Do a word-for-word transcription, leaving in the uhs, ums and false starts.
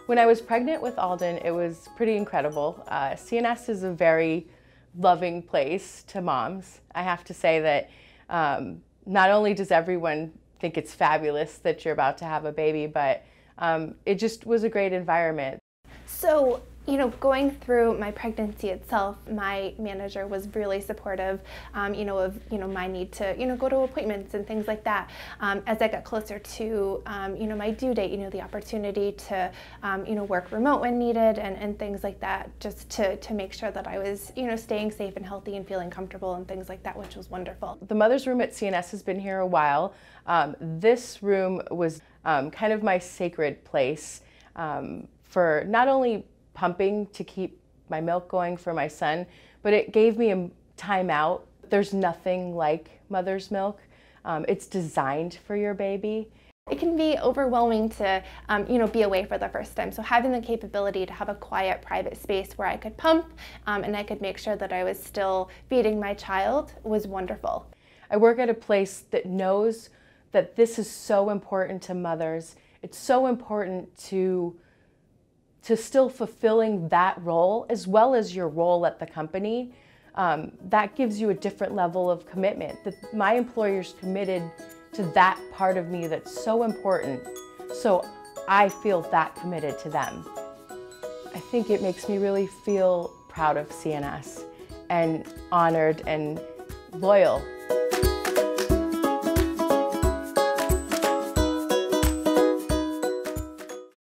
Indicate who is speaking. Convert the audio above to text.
Speaker 1: When I was pregnant with Alden, it was pretty incredible. Uh, C N S is a very loving place to moms. I have to say that um, not only does everyone think it's fabulous that you're about to have a baby, but um, it just was a great environment.
Speaker 2: So, you know, going through my pregnancy itself, my manager was really supportive, um, you know, of, you know, my need to, you know, go to appointments and things like that. Um, as I got closer to, um, you know, my due date, you know, the opportunity to, um, you know, work remote when needed and, and things like that, just to, to make sure that I was, you know, staying safe and healthy and feeling comfortable and things like that, which was wonderful.
Speaker 1: The mother's room at C N S has been here a while. Um, this room was um, kind of my sacred place um, for not only pumping to keep my milk going for my son, but it gave me a time out. There's nothing like mother's milk. Um, it's designed for your baby.
Speaker 2: It can be overwhelming to, um, you know, be away for the first time. So having the capability to have a quiet, private space where I could pump um, and I could make sure that I was still feeding my child was wonderful.
Speaker 1: I work at a place that knows that this is so important to mothers. It's so important to to still fulfilling that role as well as your role at the company. Um, that gives you a different level of commitment. That my employer's committed to that part of me that's so important, so I feel that committed to them. I think it makes me really feel proud of C N S and honored and loyal.